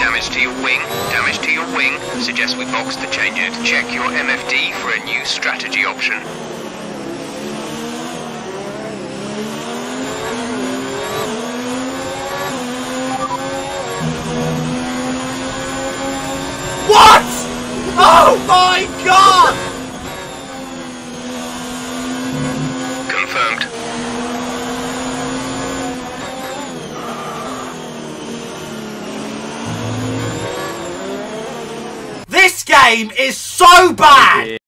Damage to your wing. Damage to your wing. Suggest we box to change it. Check your MFD for a new strategy option. What? Oh my god! Confirmed. This game is so bad!